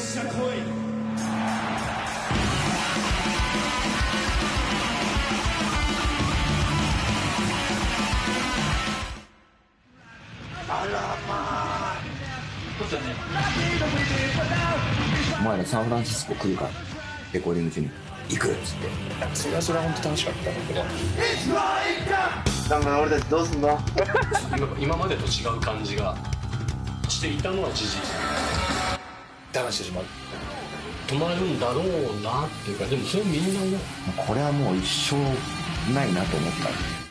者来い。 お前らサンフランシスコ来るからレコーディング中に行くっつって、それは本当楽しかったんだけど、だから俺たちどうすんの今までと違う感じがしていたのは事実。 騙してしまう、 止まるんだろうなっていうか、でもそれみんなね、 これはもう一生ないなと思った。